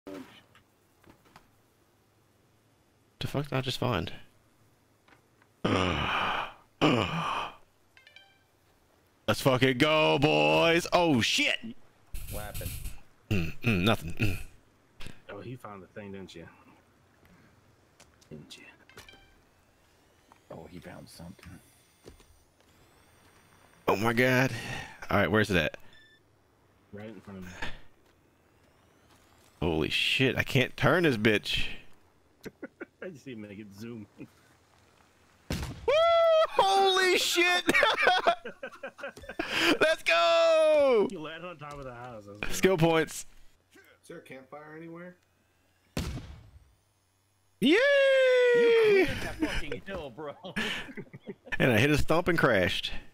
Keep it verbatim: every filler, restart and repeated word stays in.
The fuck did I just find? Let's fucking go, boys! Oh shit! What happened? Mm, mm, nothing. Mm. Oh, he found the thing, didn't you? Didn't you? Oh, he found something. Oh my god! All right, where's it at? Right in front of me. Holy shit! I can't turn this bitch. I just need to make it zoom. Woo! Holy shit! Let's go! You land on top of the house. Skill points. Is there a campfire anywhere? Yay! You cleared that fucking hill, bro. And I hit a stump and crashed.